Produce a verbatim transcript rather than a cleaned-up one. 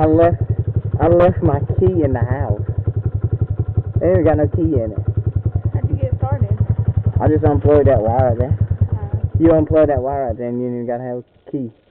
I left I left my key in the house. They ain't got no key in it. How'd you get started? I just unplugged that wire right there. Uh, You unplug that wire right there and you ain't even got to have a key.